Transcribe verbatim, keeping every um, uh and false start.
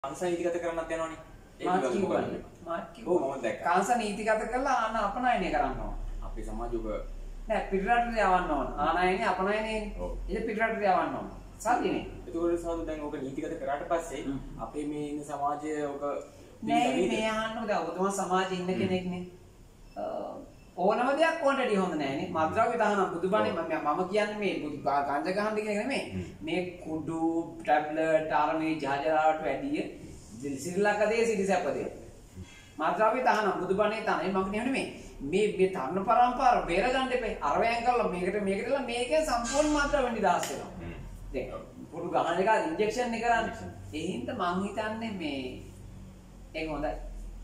කාංශ නීතිගත කරන්නත් යනවනේ. මාත් කිව්වනේ. මාත් කිව්වා. ඔව් මම දැක්කා. කාංශ නීතිගත කළා ආන අපනයනය කරන්න ඕන. අපේ සමාජ ඔබ නෑ පිටරටට යවන්න ඕන. ආනයනේ අපනයනේ. ඔව්. ඒක පිටරටට යවන්න ඕන. සල්ලිනේ. ඒකවල සාදු දැන් ඔබ නීතිගත කරාට පස්සේ අපේ මේ ඉන්න සමාජය ඔබ නෑ මේ අහන්න දැන් ඔබතුමා සමාජයේ ඉන්න කෙනෙක්නේ. ඕනම දෙයක් ඕනටදී හොඳ නෑනේ. මද්ද්‍රව්‍ය තහනම් බුදුබණේ මම මම කියන්නේ මේ ගංජා ගහන්න කියන එක නෙමෙයි. මේ කුඩු ටැබ්ලට් ආරමේ ජාජරාවට වැඩිය ශ්‍රී ලංකාවේ සිටිසපදේ. මද්ද්‍රව්‍ය තහනම් බුදුබණේ තහනම් මම කියන්නේ නෙමෙයි. මේ මේ තරුණ පරම්පරාව බේර ගන්න එපේ. අරවැයන් කරලා මේකට මේකටලා මේකේ සම්පූර්ණ මාත්‍රාව නිදහස් වෙනවා. දැන් කුඩු ගහන එක ඉන්ජෙක්ෂන් එක කරන්නේ. ඒ හින්දා මං හිතන්නේ මේ ඒක හොඳයි.